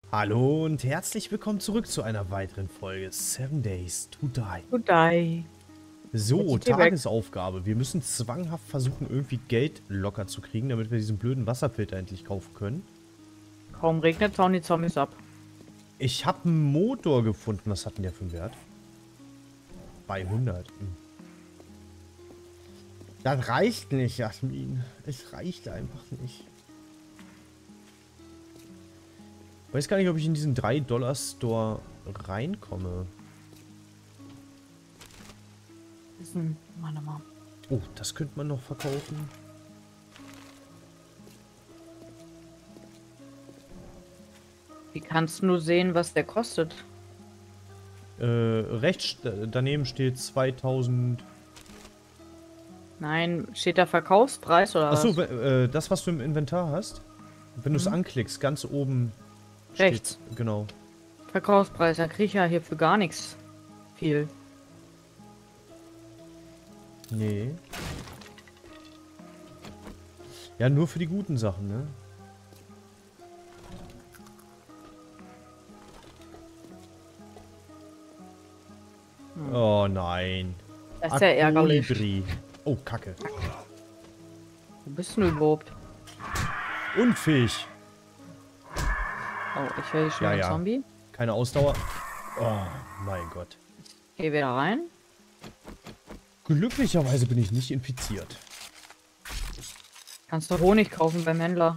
Hallo und herzlich willkommen zurück zu einer weiteren Folge 7 Days to Die. To die. So, Jetzt ist die weg. Tagesaufgabe. Wir müssen zwanghaft versuchen, irgendwie Geld locker zu kriegen, damit wir diesen blöden Wasserfilter endlich kaufen können. Kaum regnet, hauen die Zombies ab. Ich habe einen Motor gefunden. Was hat denn der für einen Wert? Bei 100. Das reicht nicht, Jasmin. Es reicht einfach nicht. Ich weiß gar nicht, ob ich in diesen 3-Dollar-Store reinkomme. Warte mal. Oh, das könnte man noch verkaufen. Wie kannst du sehen, was der kostet? Rechts daneben steht 2000. Nein, steht da Verkaufspreis oder Achso, was? das, was du im Inventar hast. Wenn du es anklickst, ganz oben. Rechts. Steht, genau. Verkaufspreis, da krieg ich ja hier für gar nichts viel. Nee. Ja, nur für die guten Sachen, ne? Oh nein. Das ist ja ärgerlich. Akolibri. Oh, Kacke. Wo bist du überhaupt? Unfähig. Oh, ich höre schon einen Zombie. Keine Ausdauer. Oh, mein Gott. Geh wieder rein. Glücklicherweise bin ich nicht infiziert. Kannst du Honig kaufen beim Händler.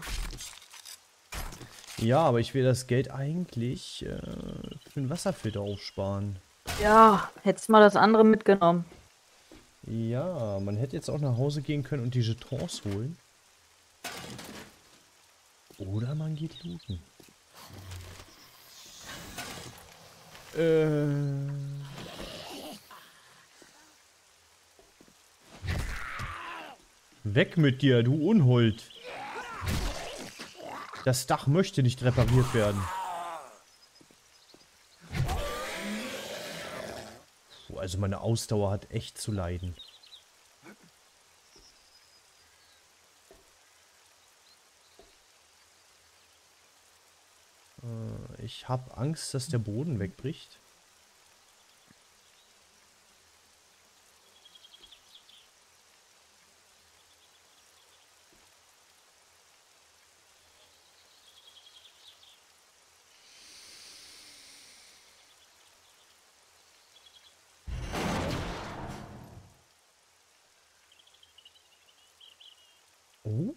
Ja, aber ich will das Geld eigentlich für den Wasserfilter aufsparen. Ja, hättest mal das andere mitgenommen. Ja, man hätte jetzt auch nach Hause gehen können und die Jetons holen. Oder man geht looten. Weg mit dir, du Unhold. Das Dach möchte nicht repariert werden. Puh, also meine Ausdauer hat echt zu leiden. Ich habe Angst, dass der Boden wegbricht. Oh.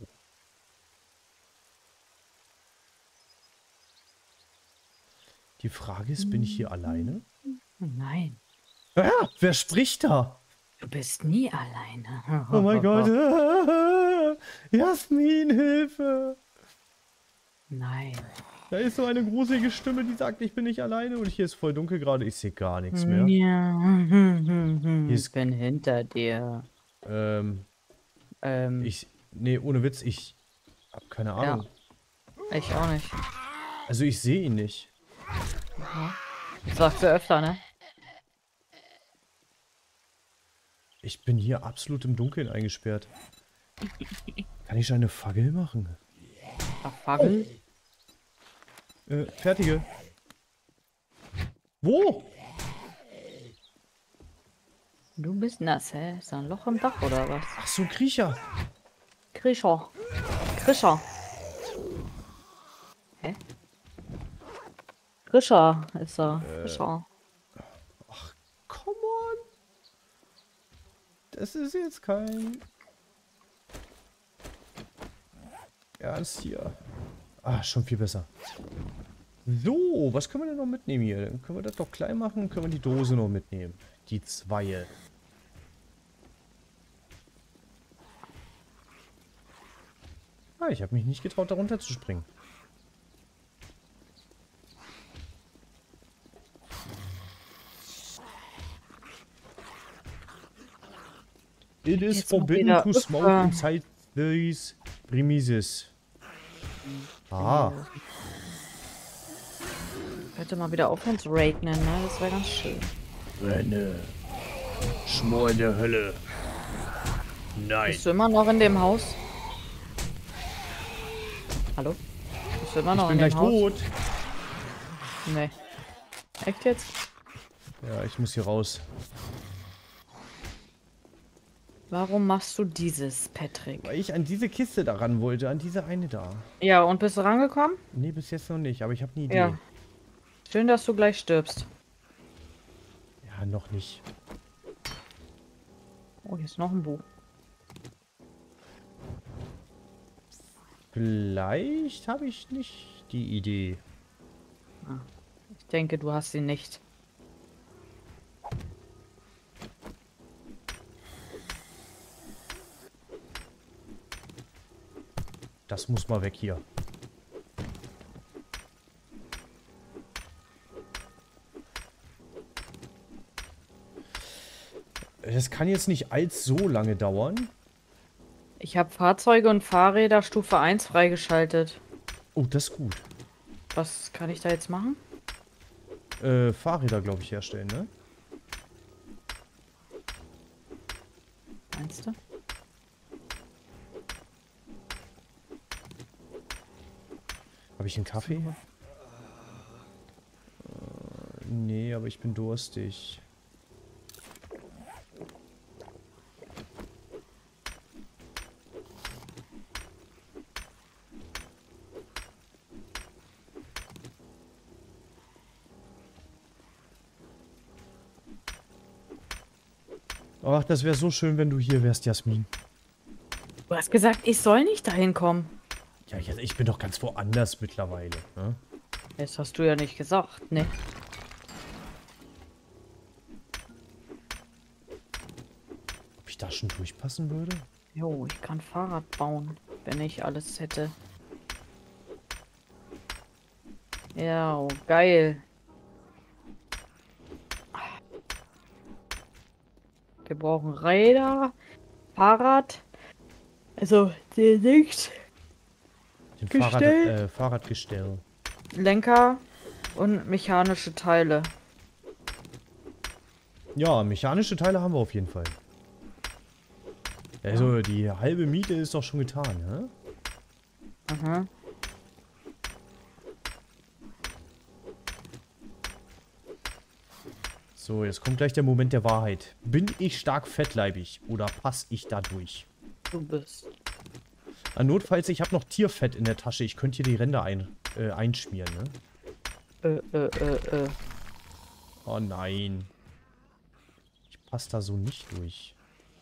Die Frage ist, bin ich hier alleine? Nein. Ah, wer spricht da? Du bist nie alleine. Oh mein Gott. Jasmin, Hilfe. Nein. Da ist so eine gruselige Stimme, die sagt, ich bin nicht alleine. Und hier ist voll dunkel gerade. Ich sehe gar nichts mehr. Ja. Hier Ich bin hinter dir. Nee, ohne Witz, ich habe keine Ahnung. Ja, ich auch nicht. Also ich sehe ihn nicht. Das sagst du öfter, ne? Ich bin hier absolut im Dunkeln eingesperrt. Kann ich eine Fackel machen? Fackel? Fertige. Wo? Du bist nass, hä? Ist da ein Loch im Dach oder was? Ach so, Kriecher. Krischer. Krischer. Hä? Krischer ist er. Krischer. Ach, come on. Das ist jetzt kein Ernst hier. Ah, schon viel besser. So, was können wir denn noch mitnehmen hier? Dann können wir das doch klein machen, können wir die Dose noch mitnehmen. Die 2. Ah, ich habe mich nicht getraut, darunter zu springen. It is forbidden to smoke inside these premises. Ah. Könnte mal wieder aufhören zu regnen, ne? Das wäre ganz schön. Renne. Schmor in der Hölle. Nein. Bist du immer noch in dem Haus? Hallo? Bist du immer noch Ich bin in dem gleich Haus? tot. Nee. Echt jetzt? Ja, ich muss hier raus. Warum machst du dieses, Patrick? Weil ich an diese Kiste daran wollte, an diese eine da. Ja, und bist du rangekommen? Nee, bis jetzt noch nicht, aber ich habe eine Idee. Ja. Schön, dass du gleich stirbst. Ja, noch nicht. Oh, hier ist noch ein Buch. Vielleicht habe ich nicht die Idee. Ich denke, du hast sie nicht. Das muss mal weg hier. Das kann jetzt nicht allzu lange dauern. Ich habe Fahrzeuge und Fahrräder Stufe 1 freigeschaltet. Oh, das ist gut. Was kann ich da jetzt machen? Fahrräder, glaube ich, herstellen, ne? Meinst du? Habe ich einen Kaffee? Nee, aber ich bin durstig. Ach, das wäre so schön, wenn du hier wärst, Jasmin. Du hast gesagt, ich soll nicht dahin kommen. Ja, ich bin doch ganz woanders mittlerweile. Ne? Das hast du ja nicht gesagt, ne? Ob ich da schon durchpassen würde? Jo, ich kann Fahrrad bauen, wenn ich alles hätte. Ja, oh, geil. Wir brauchen Räder, Fahrrad. Also, die nichts. Den Gestell? Fahrradgestell. Lenker und mechanische Teile. Ja, mechanische Teile haben wir auf jeden Fall. Also, die halbe Miete ist doch schon getan, ne? Aha. So, jetzt kommt gleich der Moment der Wahrheit. Bin ich stark fettleibig oder passe ich da durch? Du bist. Notfalls, ich habe noch Tierfett in der Tasche. Ich könnte hier die Ränder einschmieren, ne? Oh nein. Ich passe da so nicht durch.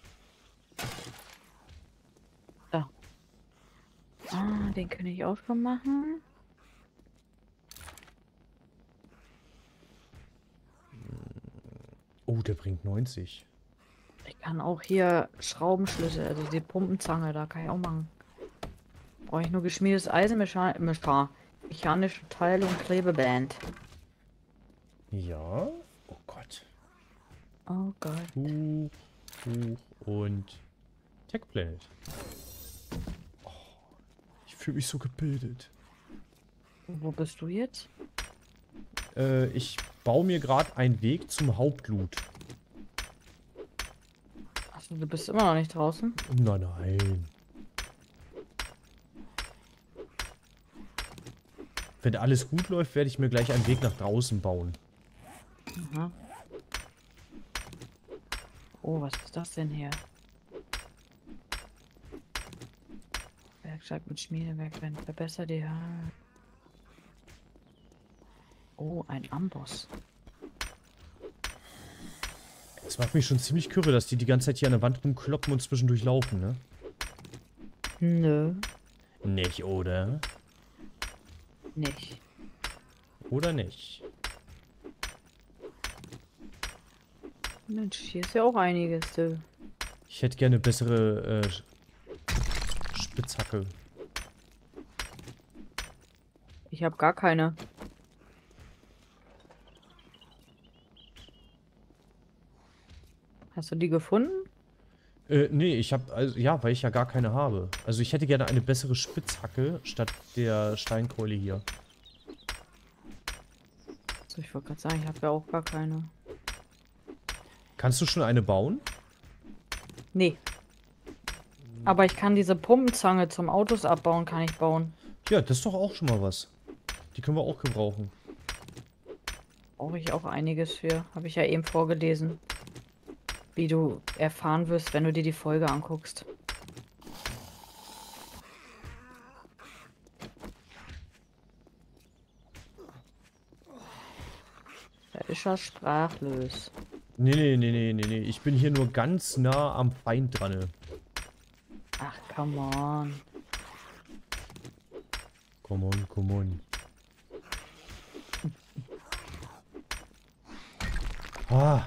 Da. Ah, den kann ich auch schon machen. Oh, der bringt 90. Ich kann auch hier Schraubenschlüssel, also die Pumpenzange, da kann ich auch machen. Brauche ich nur geschmiedetes Eisen, mechanische Teile und Klebeband. Ja. Oh Gott. Oh Gott. Buch und Tech Planet. Oh, ich fühle mich so gebildet. Wo bist du jetzt? Ich baue mir gerade einen Weg zum Hauptloot. Achso, du bist immer noch nicht draußen? Nein, nein. Wenn alles gut läuft, werde ich mir gleich einen Weg nach draußen bauen. Aha. Oh, was ist das denn hier? Werkstatt mit Schmiedewerkband. Verbessert die Haare. Oh, ein Amboss. Es macht mich schon ziemlich kirre, dass die ganze Zeit hier an der Wand rumkloppen und zwischendurch laufen, ne? Nö, Nicht, oder? nicht. Oder nicht? Mensch, hier ist ja auch einiges, du. Ich hätte gerne bessere Spitzhacke. Ich habe gar keine. Hast du die gefunden? Nee, ich habe, also, ja, weil ich ja gar keine habe. Also ich hätte gerne eine bessere Spitzhacke statt der Steinkeule hier. So, ich wollte gerade sagen, ich habe ja auch gar keine. Kannst du schon eine bauen? Nee. Aber ich kann diese Pumpenzange zum Autos abbauen, kann ich bauen. Ja, das ist doch auch schon mal was. Die können wir auch gebrauchen. Brauche ich auch einiges für. Habe ich ja eben vorgelesen. Wie du erfahren wirst, wenn du dir die Folge anguckst. Da ist er sprachlos. Nee. Ich bin hier nur ganz nah am Feind dran. Ach, come on. Come on. Ah.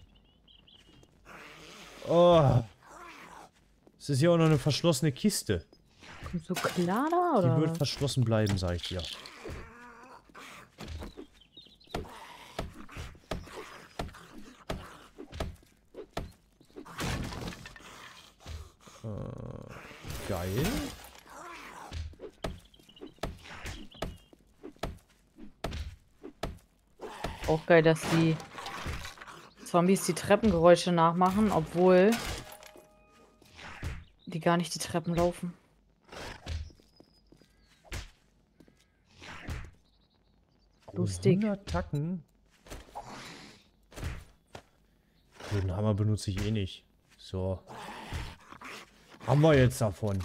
Oh. Es ist ja auch noch eine verschlossene Kiste. Kommst du klar da, Die oder wird was? verschlossen bleiben, sag ich dir. Geil. Auch geil, dass die Zombies die Treppengeräusche nachmachen, obwohl die gar nicht die Treppen laufen. Lustig. 100 Tacken. Den Hammer benutze ich eh nicht. So. Haben wir jetzt davon.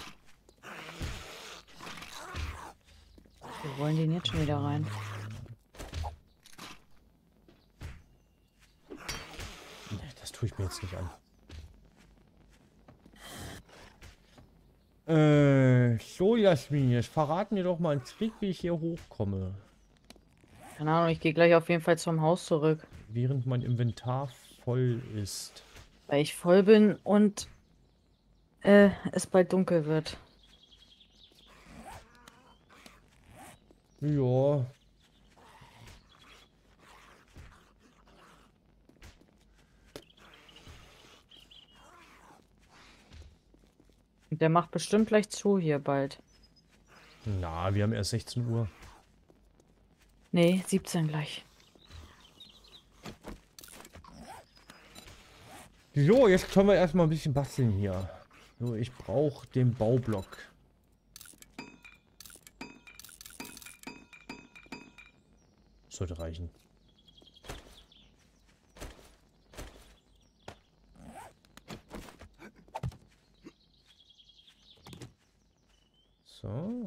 Wir wollen den jetzt schon wieder rein. Nee, das tue ich mir jetzt nicht an. So Jasmin, jetzt verraten dir doch mal einen Trick, wie ich hier hochkomme. Keine Ahnung, ich gehe gleich auf jeden Fall zum Haus zurück. Während mein Inventar voll ist. Weil ich voll bin und es bald dunkel wird. Ja. Und der macht bestimmt gleich zu hier bald. Na, wir haben erst 16 Uhr. Nee, 17 gleich. So, jetzt können wir erstmal ein bisschen basteln hier. So, ich brauche den Baublock. Sollte reichen. So.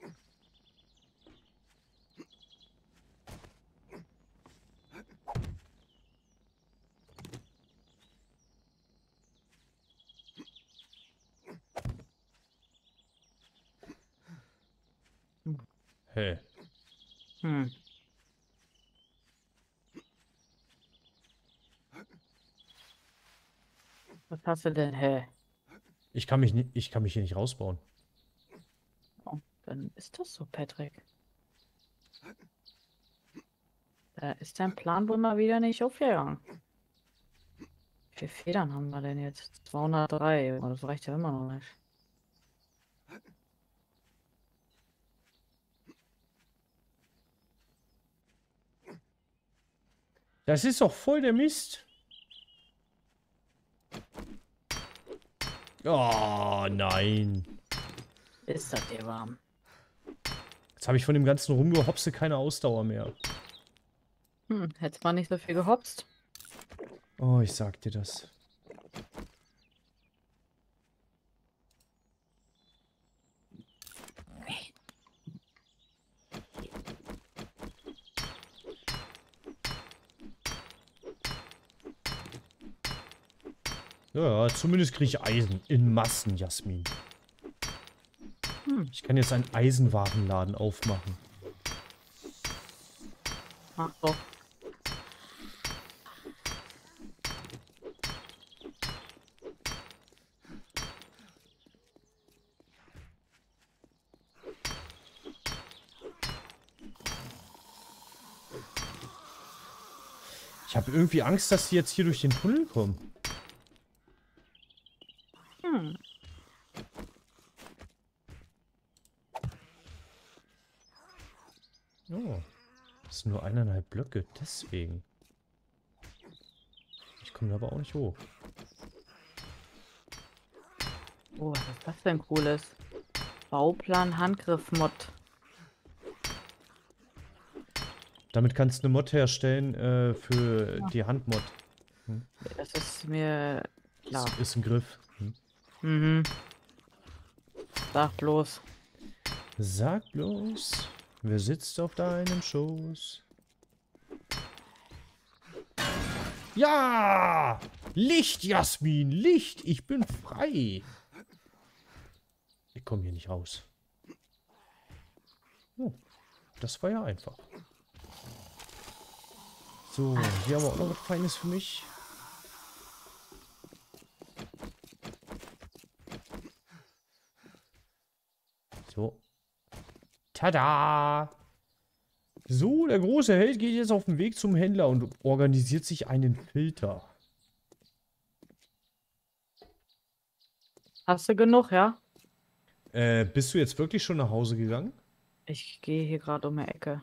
Hey. Hm. Was hast du denn? Hä? Ich kann mich hier nicht rausbauen. Oh, dann ist das so, Patrick. Da ist dein Plan wohl mal wieder nicht aufgegangen. Wie viele Federn haben wir denn jetzt? 203. Oh, das reicht ja immer noch nicht. Das ist doch voll der Mist. Oh, nein. Ist das dir warm? Jetzt habe ich von dem ganzen Rumgehopse keine Ausdauer mehr. Hm, hätte man nicht so viel gehopst. Oh, ich sag dir das. Ja, zumindest kriege ich Eisen in Massen, Jasmin. Hm, Ich kann jetzt einen Eisenwarenladen aufmachen. mach doch. Ich habe irgendwie Angst, dass die jetzt hier durch den Tunnel kommen. Hm. Oh. Das sind nur 1,5 Blöcke, deswegen. Ich komme aber auch nicht hoch. Oh, was ist das denn Cooles? Bauplan Handgriff-Mod. Damit kannst du eine Mod herstellen für Ja. die Handmod. Das ist mir klar. Ist ein Griff. Mhm. Sag bloß. Sag bloß, wer sitzt auf deinem Schoß? Ja! Licht, Jasmin, Licht! Ich bin frei! Ich komme hier nicht raus. Oh, das war ja einfach. So, hier haben wir auch noch was Feines für mich. So. Tada! So, der große Held geht jetzt auf den Weg zum Händler und organisiert sich einen Filter. Hast du genug, ja? Bist du jetzt wirklich schon nach Hause gegangen? Ich gehe hier gerade um die Ecke.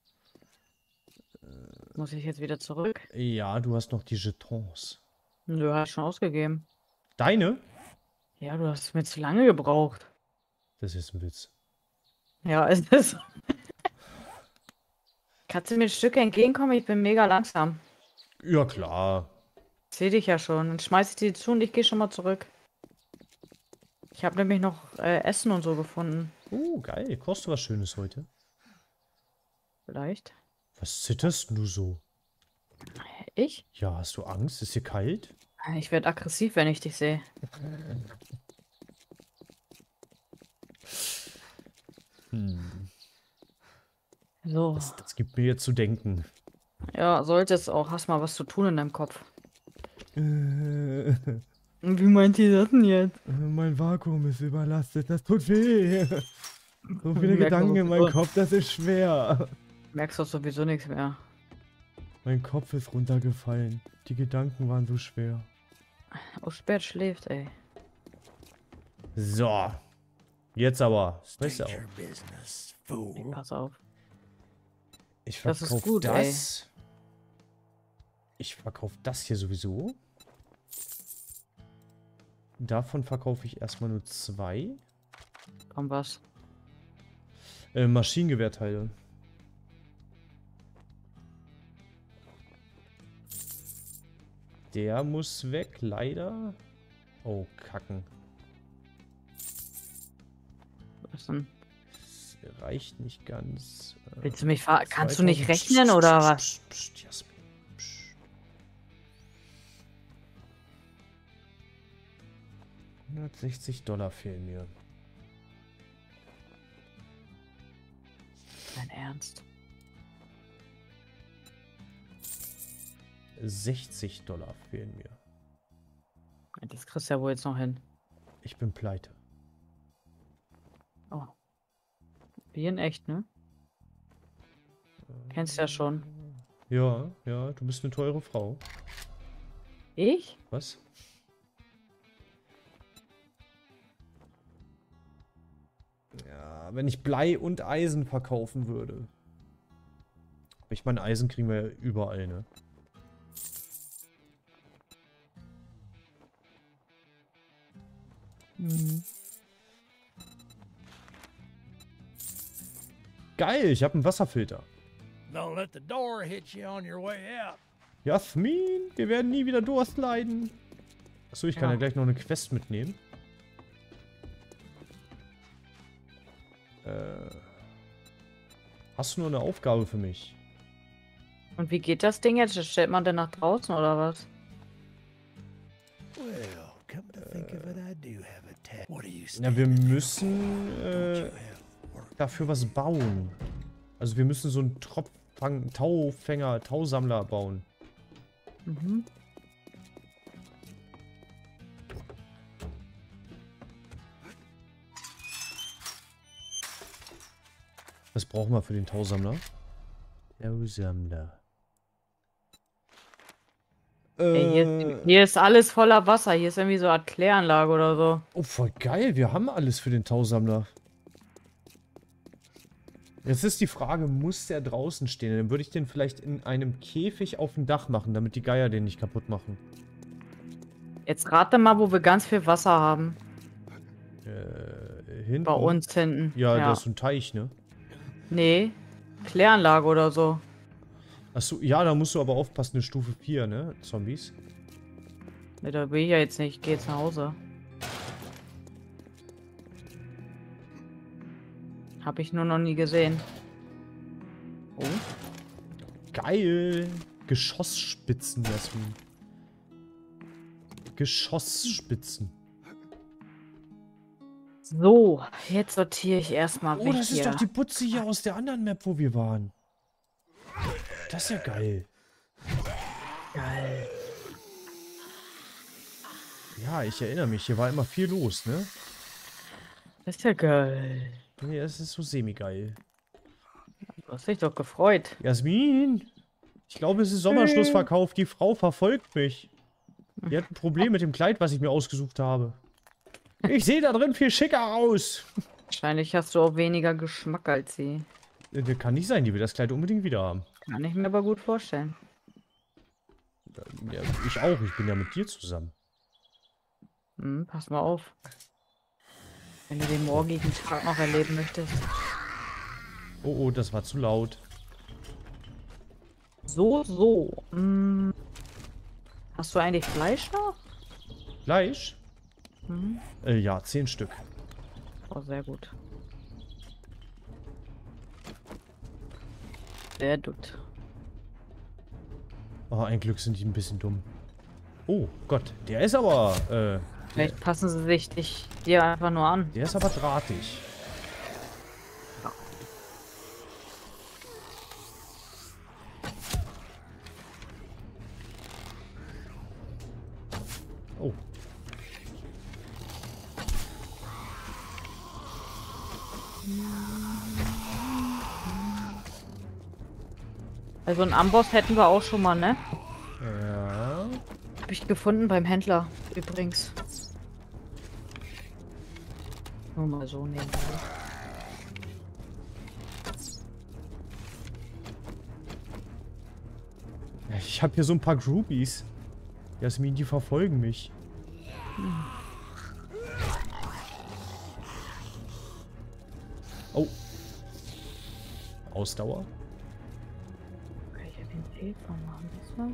Muss ich jetzt wieder zurück? Ja, du hast noch die Jetons. Nö, hast schon ausgegeben. Deine? Ja, du hast mir zu lange gebraucht. Das ist ein Witz. Ja, es ist. Kannst du mir ein Stück entgegenkommen? Ich bin mega langsam. Ja, klar. Seh dich ja schon. Dann schmeiß ich die zu und ich gehe schon mal zurück. Ich habe nämlich noch Essen und so gefunden. Geil. Kochst du was Schönes heute? Vielleicht. Was zitterst du so? Ich? Ja, hast du Angst? Ist hier kalt? Ich werde aggressiv, wenn ich dich sehe. So. Das gibt mir jetzt zu denken. Ja, sollte es auch. Hast mal was zu tun in deinem Kopf. Mein Wie meint ihr das denn jetzt? Vakuum ist überlastet. Das tut weh. So viele Merk Gedanken in meinem sowieso. Kopf, das ist schwer. Merkst doch sowieso nichts mehr. Mein Kopf ist runtergefallen. Die Gedanken waren so schwer. Oh, spät schläft, ey. So. Jetzt aber. State Besser auf. your business, fool. Pass auf. Ich Das ist verkaufe gut, das. Ich verkaufe das hier sowieso. Davon verkaufe ich erstmal nur 2. Komm, was? Maschinengewehrteile. Der muss weg, leider. Oh, kacken. Was denn? Das reicht nicht ganz. Willst du mich ver... Kannst du 2000 nicht rechnen oder was? Psst, Jasmin. Psst. 160 Dollar fehlen mir. Dein Ernst? 60 Dollar fehlen mir. Das kriegst du ja wohl jetzt noch hin. Ich bin pleite. Oh. Wie in echt, ne? Kennst ja schon. Ja, ja, du bist eine teure Frau. Ich? Was? Ja, wenn ich Blei und Eisen verkaufen würde. Ich meine, Eisen kriegen wir ja überall, ne? Geil, ich habe einen Wasserfilter. Don't let the door hit you on your way out. Jasmin, wir werden nie wieder Durst leiden. Achso, ich kann ja Ja. gleich noch eine Quest mitnehmen. Hast du nur eine Aufgabe für mich? Und wie geht das Ding jetzt? Das stellt man denn nach draußen oder was? Well, come to think of it, I do have a tap. What are you Ja, wir standing müssen there? Don't you have work? dafür was bauen. Also wir müssen so einen Taufänger, Tausammler bauen. Mhm. Was brauchen wir für den Tausammler? Tausammler. Ey, hier ist alles voller Wasser. Hier ist irgendwie so eine Art Kläranlage oder so. Oh, voll geil. Wir haben alles für den Tausammler. Jetzt ist die Frage, muss der draußen stehen? Dann würde ich den vielleicht in einem Käfig auf dem Dach machen, damit die Geier den nicht kaputt machen. Jetzt rate mal, wo wir ganz viel Wasser haben. Hinten. Bei uns hinten. Ja, das ist ein Teich, ne? Nee. Kläranlage oder so. Achso, ja, da musst du aber aufpassen, eine Stufe 4, ne? Zombies. Ne, da will ich ja jetzt nicht. Ich gehe jetzt nach Hause. Habe ich nur noch nie gesehen. Oh. Geil. Geschossspitzen, Jasmin. Geschossspitzen. So, jetzt sortiere ich erstmal Oh, weg das ist hier. doch die Butze hier aus der anderen Map, wo wir waren. Das ist ja geil. Geil. Ja, ich erinnere mich, hier war immer viel los, ne? Das ist ja geil. Nee, das ist so semi-geil. Du hast dich doch gefreut. Jasmin! Ich glaube, es ist Sommerschlussverkauf. Die Frau verfolgt mich. Die hat ein Problem mit dem Kleid, was ich mir ausgesucht habe. Ich sehe da drin viel schicker aus. Wahrscheinlich hast du auch weniger Geschmack als sie. Das kann nicht sein, die will das Kleid unbedingt wieder haben. Kann ich mir aber gut vorstellen. Ja, ich auch, ich bin ja mit dir zusammen. Hm, pass mal auf. Wenn du den morgigen Tag noch erleben möchtest. Oh, oh, das war zu laut. So. Hm. Hast du eigentlich Fleisch noch? Fleisch? Hm. Ja, 10 Stück. Oh, sehr gut. Sehr gut. Oh, ein Glück sind die ein bisschen dumm. Oh Gott, der ist aber, Vielleicht passen sie sich dir einfach nur an. der ist aber drahtig. Oh. Also einen Amboss hätten wir auch schon mal, ne? Ja. Hab ich gefunden beim Händler, übrigens. Nur mal so nehmen. Ich habe hier so ein paar Groupies. Jasmin, die verfolgen mich. Oh. Ausdauer. Kann ich ja den Fehlfall machen, das mal?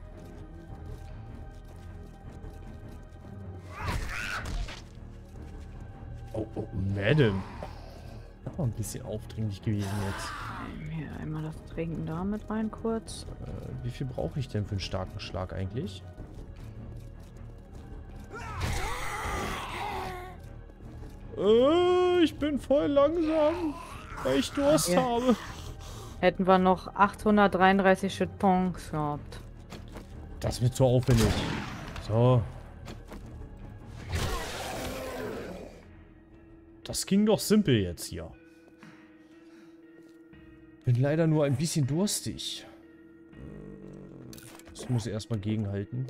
Oh, oh, Madam. Auch ein bisschen aufdringlich gewesen jetzt. Hier einmal das Trinken da mit rein kurz. Wie viel brauche ich denn für einen starken Schlag eigentlich? Ich bin voll langsam, weil ich Durst Ja. habe. Hätten wir noch 833 Jetons gehabt. Das wird zu aufwendig. So. Das ging doch simpel jetzt hier. Bin leider nur ein bisschen durstig. Das muss ich erstmal gegenhalten.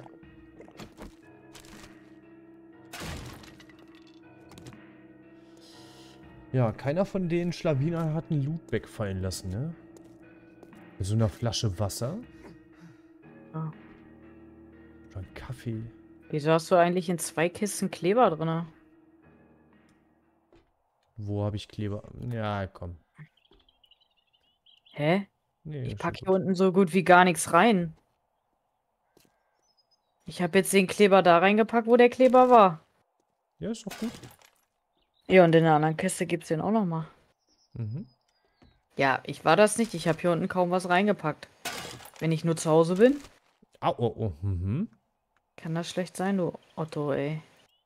Ja, keiner von den Schlawinern hat einen Loot wegfallen lassen, ne? Mit so einer Flasche Wasser. Ja. Oder ein Kaffee. Wieso hast du eigentlich in 2 Kisten Kleber drin? Wo habe ich Kleber? Ja, komm. Hä? Nee, Ich ist pack schon hier unten so gut wie gar nichts rein. Ich habe jetzt den Kleber da reingepackt, wo der Kleber war. Ja, ist doch gut. Ja, und in der anderen Kiste gibt's den auch noch mal. Mhm. Ja, ich war das nicht. Ich habe hier unten kaum was reingepackt. Wenn ich nur zu Hause bin, Au, oh, oh. Mhm. kann das schlecht sein, du Otto, ey.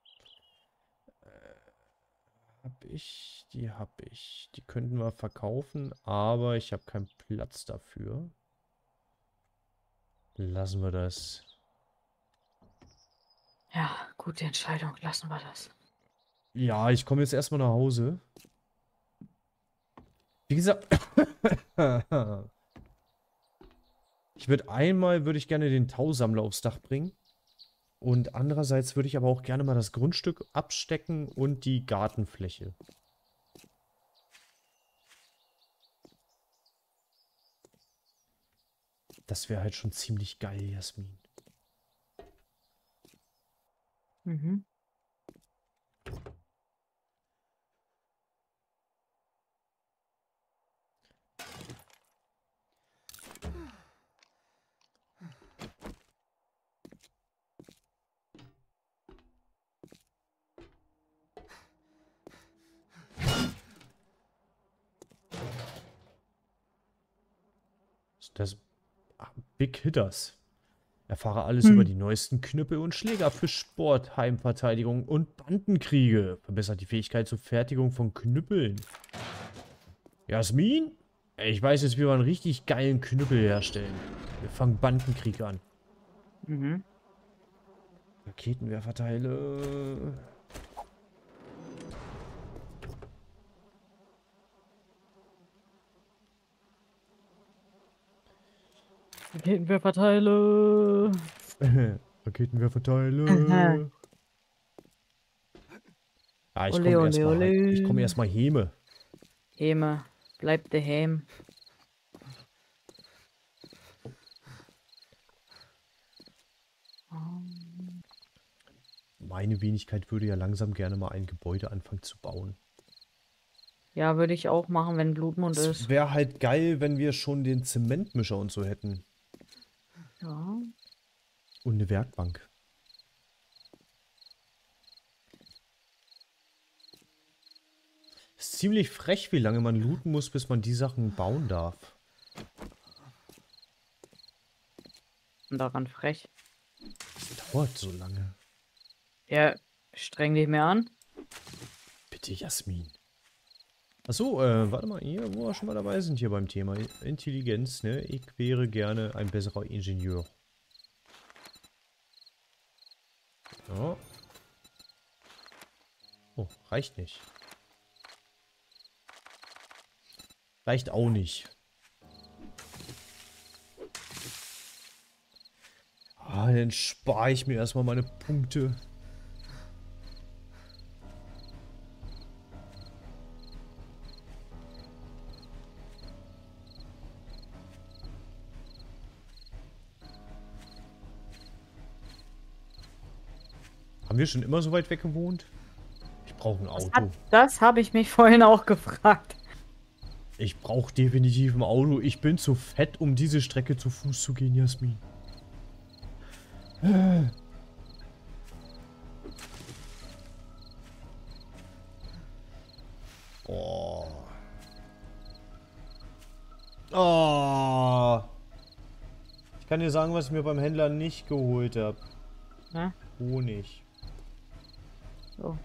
Hab ich, die hab ich. Die könnten wir verkaufen, aber ich habe keinen Platz dafür. Lassen wir das. Ja, gute Entscheidung. Lassen wir das. Ja, ich komme jetzt erstmal nach Hause. Wie gesagt, würde ich gerne den Tausammler aufs Dach bringen. Und andererseits würde ich aber auch gerne mal das Grundstück abstecken und die Gartenfläche. Das wäre halt schon ziemlich geil, Jasmin. Mhm. Das Big Hitters. Erfahre alles über die neuesten Knüppel und Schläger für Sport, Heimverteidigung und Bandenkriege. Verbessert die Fähigkeit zur Fertigung von Knüppeln. Jasmin? Ich weiß jetzt, wie wir einen richtig geilen Knüppel herstellen. Wir fangen Bandenkrieg an. Mhm. Raketenwerferteile. Raketenwerferteile. Raketenwerferteile. Ah, ich komme Ole, ole, erstmal ole. ich komme erstmal Heme. Heme, bleib daheim. Meine Wenigkeit würde ja langsam gerne mal ein Gebäude anfangen zu bauen. Ja, würde ich auch machen, wenn Blutmond Es ist. wäre halt geil, wenn wir schon den Zementmischer und so hätten. Ja. Und eine Werkbank. Ist ziemlich frech, wie lange man looten muss, bis man die Sachen bauen darf. Und daran frech. Dauert so lange. Ja, streng dich mehr an. Bitte, Jasmin. Achso, warte mal, hier, wo wir schon mal dabei sind, hier beim Thema Intelligenz, ne? Ich wäre gerne ein besserer Ingenieur. Ja. Oh, reicht nicht. Reicht auch nicht. Ah, dann spare ich mir erstmal meine Punkte. Haben wir schon immer so weit weg gewohnt? Ich brauche ein Auto. Das habe ich mich vorhin auch gefragt. Ich brauche definitiv ein Auto. Ich bin zu fett, um diese Strecke zu Fuß zu gehen, Jasmin. Oh. Oh. Ich kann dir sagen, was ich mir beim Händler nicht geholt habe. Ne? Honig. So.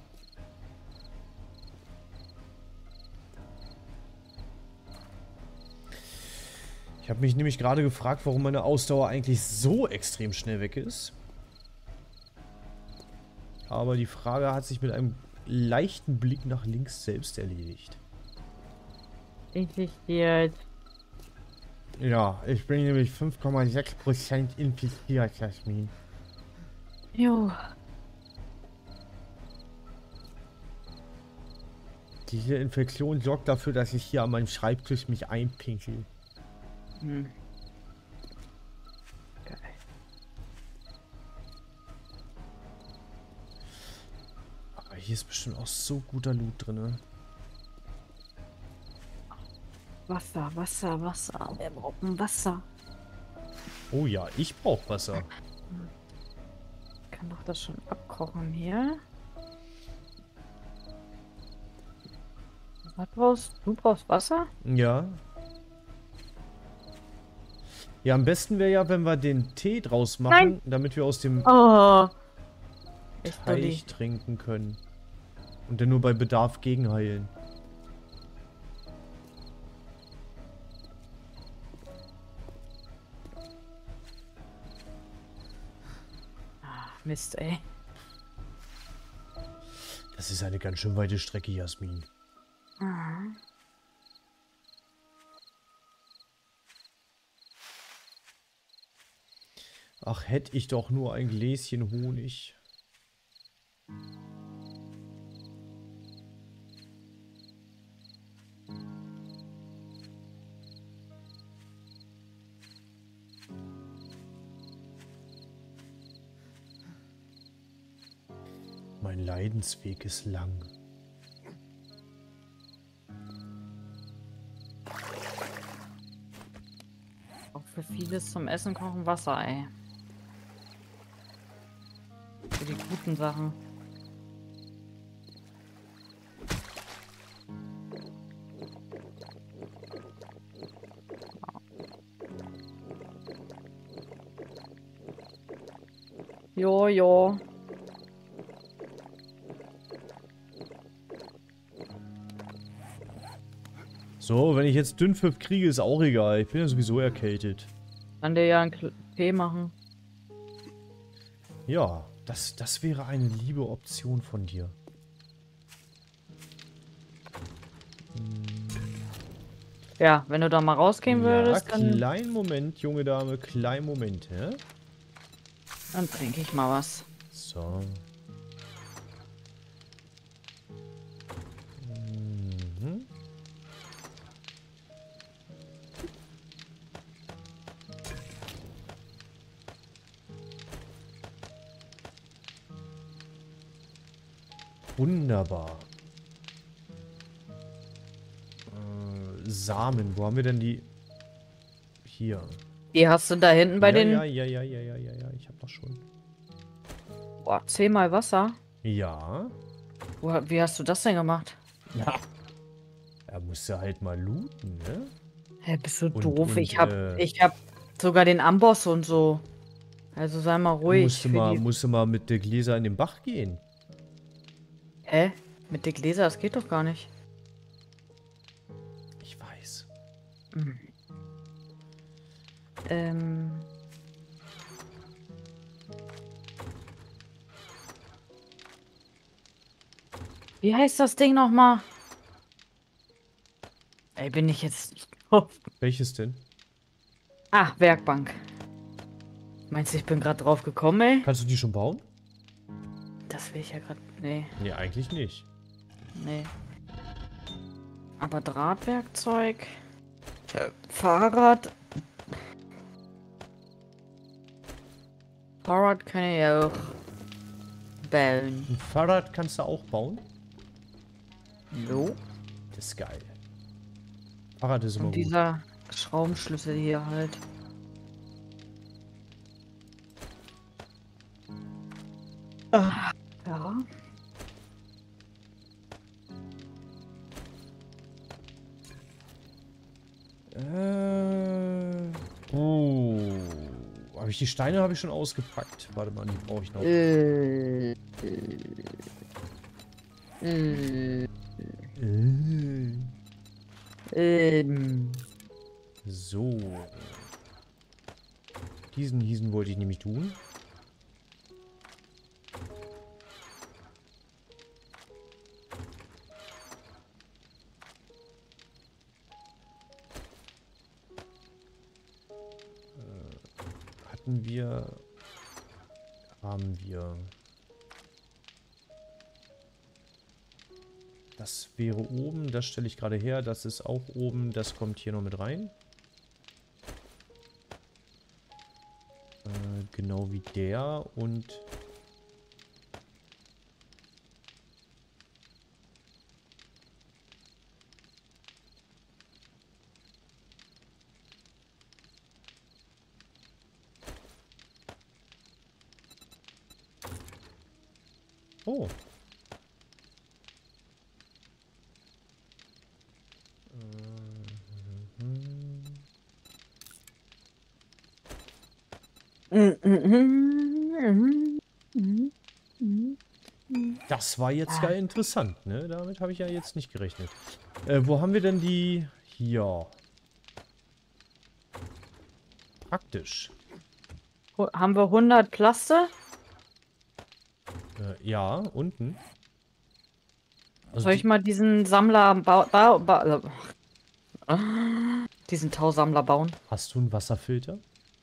Ich habe mich nämlich gerade gefragt, warum meine Ausdauer eigentlich so extrem schnell weg ist. Aber die Frage hat sich mit einem leichten Blick nach links selbst erledigt. Infiziert. Ja, ich bin nämlich 5,6% infiziert, Jasmin. Jo. Diese Infektion sorgt dafür, dass ich hier an meinem Schreibtisch mich einpinkel. Hm. Geil. Aber hier ist bestimmt auch so guter Loot drin, ne? Wasser, Wasser, Wasser. Wir brauchen Wasser. Oh ja, ich brauche Wasser. Kann doch das schon abkochen hier. Was brauchst du? Brauchst Wasser? Ja. Ja, am besten wäre ja, wenn wir den Tee draus machen, damit wir aus dem Oh. Echt Teich Dolly. trinken können. Und dann nur bei Bedarf gegenheilen. Mist, ey. Das ist eine ganz schön weite Strecke, Jasmin. Ah. Ach, hätte ich doch nur ein Gläschen Honig. Mein Leidensweg ist lang. Auch für vieles zum Essen kochen Wasser, ey. Für die guten Sachen. Jo, jo. So, wenn ich jetzt Dünnpfiff kriege, ist auch egal. Ich bin ja sowieso erkältet. Kann dir ja einen Tee machen. Ja, das wäre eine liebe Option von dir. Ja, wenn du da mal rausgehen würdest, Ja, dann kleinen Moment, junge Dame, kleinen Moment, hä? trinke ich mal was. So. Mhm. Wunderbar. Samen, wo haben wir denn die? Hier. Die hast du da hinten bei ja, den... ja, ich hab doch schon. Boah, 10-mal Wasser. Ja. Wie hast du das denn gemacht? Ja. Er musste halt mal looten, ne? Hä, bist du Und- doof? und, ich hab sogar den Amboss und so. Also sei mal ruhig. Musste mal mit der Gläser in den Bach gehen. Hä? Mit den Gläser, das geht doch gar nicht. Ich weiß. Ähm... Wie heißt das Ding nochmal? Ey, bin ich jetzt nicht drauf. Welches denn? Ah, Werkbank. Meinst du, ich bin gerade drauf gekommen, ey? Kannst du die schon bauen? Das will ich ja gerade... Nee, Nee, eigentlich nicht. nee. Aber Drahtwerkzeug... Fahrrad... Fahrrad kann ich ja auch bauen. Ein Fahrrad kannst du auch bauen? Jo. Das ist geil. Fahrrad ist immer Und gut. dieser Schraubenschlüssel hier halt. Ja. Habe ich die Steine habe ich schon ausgepackt. Warte mal, die brauche ich noch. So. Diesen wollte ich nämlich tun. Haben wir. Das wäre oben, das stelle ich gerade her, das ist auch oben, das kommt hier noch mit rein. Genau wie der und... Oh. Das war jetzt ja interessant, ne? Damit habe ich ja jetzt nicht gerechnet. Wo haben wir denn die... Hier. Praktisch. Haben wir 100 Plaste? Ja, unten. Also Soll ich mal diesen Sammler diesen Tausammler bauen? Hast du einen Wasserfilter?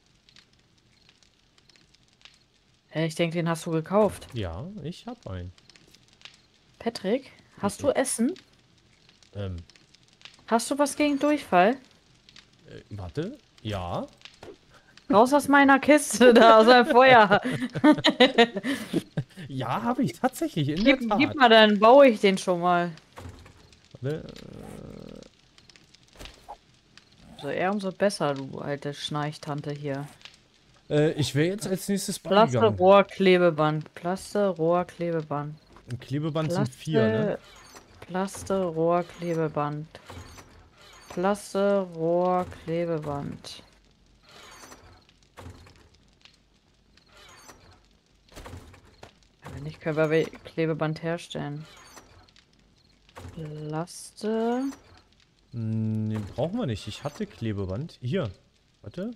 Ich denke, den hast du gekauft. Ja, ich habe einen. Patrick, hast du Essen? Ähm, Hast du was gegen Durchfall? warte. Ja. Raus aus meiner Kiste, da aus dem Feuer. Ja, habe ich tatsächlich, in der Tat. Gib mal, dann baue ich den schon mal. Warte, So eher umso besser, du alte Schnarchtante hier. ich wäre jetzt als nächstes Plaste, beigegangen. Rohr, Klebeband. Plaste, Rohr, Klebeband. Ein Klebeband sind 4, ne? Plaste, Rohr, Klebeband. Plaste, Rohr, Klebeband. Wenn nicht, können wir Klebeband herstellen. Laste. Den brauchen wir nicht. Ich hatte Klebeband. Hier. Warte.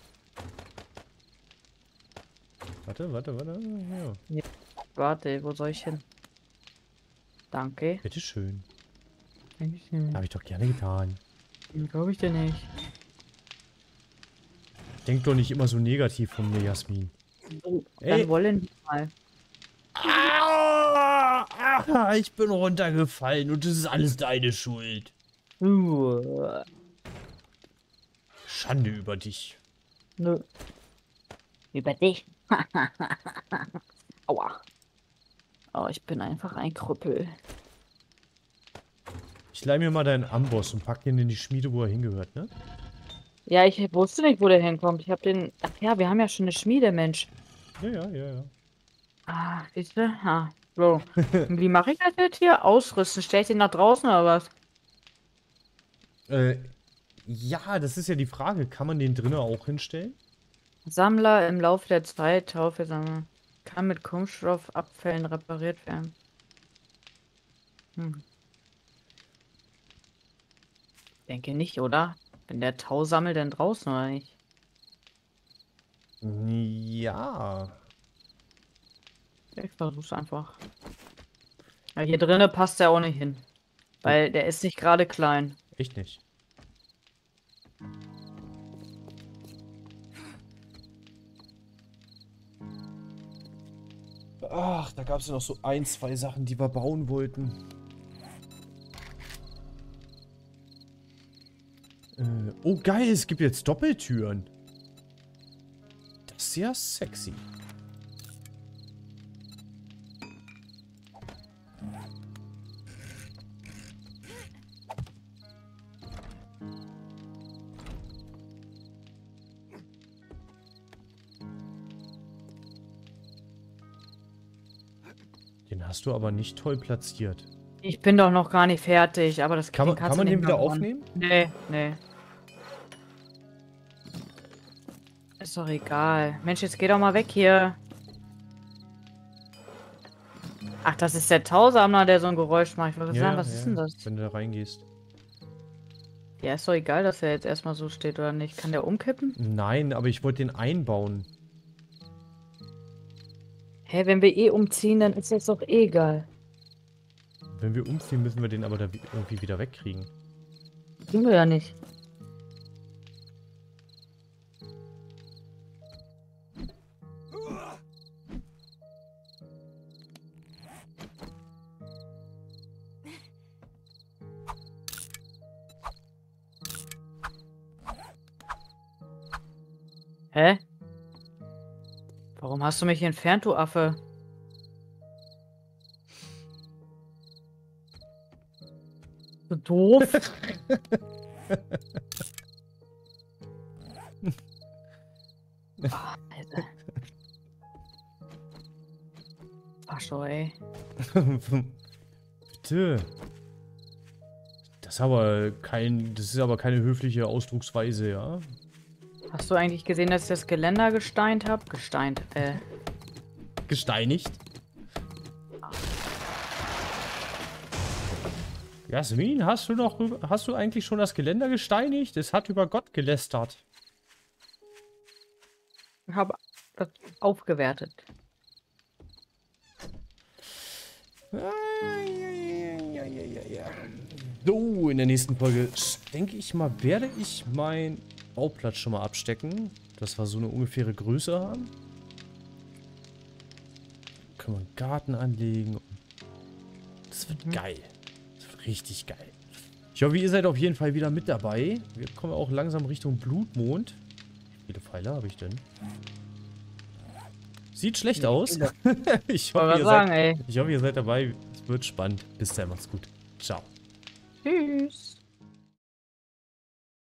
Warte. Hier. Warte, wo soll ich hin? Danke. Bitteschön. Dankeschön. Habe ich doch gerne getan. Glaube ich dir nicht. Denk doch nicht immer so negativ von mir, Jasmin. Oh, Ey. dann wollen wir mal. Ich bin runtergefallen und das ist alles deine Schuld. Schande über dich. Nö. Über dich. Aua. Oh, ich bin einfach ein Krüppel. Ich leih mir mal deinen Amboss und pack den in die Schmiede, wo er hingehört, ne? Ja, ich wusste nicht, wo der hinkommt. Ich habe den... Ach ja, wir haben ja schon eine Schmiede, Mensch. Ja. Ah, siehst du? Ah, so. Und wie mache ich das jetzt hier? Ausrüsten. Stell ich den nach draußen oder was? Ja, das ist ja die Frage. Kann man den drinnen auch hinstellen? Sammler im Laufe der Zeit, Taufe sammeln. Kann mit Kunststoffabfällen repariert werden. Denke nicht, oder? Wenn der Tau sammelt, dann draußen oder nicht? Ja. Ich versuch's einfach. Aber hier drinnen passt der auch nicht hin. Weil der ist nicht gerade klein. Echt nicht. Ach, da gab es ja noch so ein, zwei Sachen, die wir bauen wollten. Oh geil, es gibt jetzt Doppeltüren. Das ist ja sexy. Den hast du aber nicht toll platziert. Ich bin doch noch gar nicht fertig, aber das Kann man kannst du den nicht wieder mehr machen. aufnehmen? Nee. Ist doch egal. Mensch, jetzt geh doch mal weg hier. Ach, das ist der Tausammler, der so ein Geräusch macht. Ich wollte sagen, was ist denn das? Wenn du da reingehst. Ja, ist doch egal, dass er jetzt erstmal so steht, oder nicht? Kann der umkippen? Nein, aber ich wollte den einbauen. Hä, wenn wir eh umziehen, dann ist das doch eh egal. Wenn wir umziehen, müssen wir den aber da irgendwie wieder wegkriegen. Kriegen wir ja nicht. Hä? Warum hast du mich entfernt, du Affe? So doof. Alter. Fascho, ey. Bitte. Das ist aber keine höfliche Ausdrucksweise, ja? Hast du eigentlich gesehen, dass ich das Geländer gesteint habe? Gesteinigt. Jasmin, hast du eigentlich schon das Geländer gesteinigt? Es hat über Gott gelästert. Ich habe das aufgewertet. So, in der nächsten Folge, denke ich mal, werde ich meinen Bauplatz schon mal abstecken, dass wir so eine ungefähre Größe haben. Können wir einen Garten anlegen. Das wird geil. Das wird richtig geil. Ich hoffe, ihr seid auf jeden Fall wieder mit dabei. Wir kommen auch langsam Richtung Blutmond. Wie viele Pfeile habe ich denn? Sieht schlecht aus. Ich hoffe, ihr seid dabei. Es wird spannend. Bis dann, macht's gut. Ciao. Tschüss.